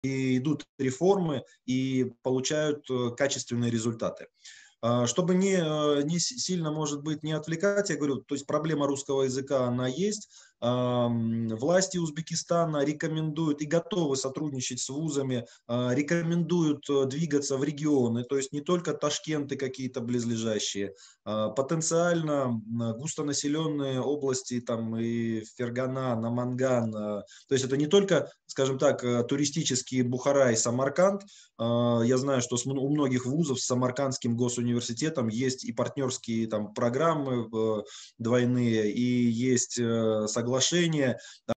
и идут реформы, и получают качественные результаты. Чтобы не сильно, может быть, не отвлекать, я говорю, то есть проблема русского языка, она есть. Власти Узбекистана рекомендуют и готовы сотрудничать с вузами, рекомендуют двигаться в регионы, то есть не только Ташкенты какие-то близлежащие, потенциально густонаселенные области, там и Фергана, Наманган, то есть это не только, скажем так, туристические Бухара и Самарканд. Я знаю, что у многих вузов с Самаркандским госуниверситетом есть и партнерские там программы двойные, и есть соглашения.